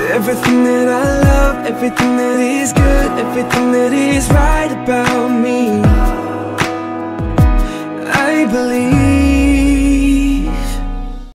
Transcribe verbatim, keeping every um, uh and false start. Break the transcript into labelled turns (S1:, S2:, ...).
S1: Everything that I love, everything that is good, everything that is right about me, I believe.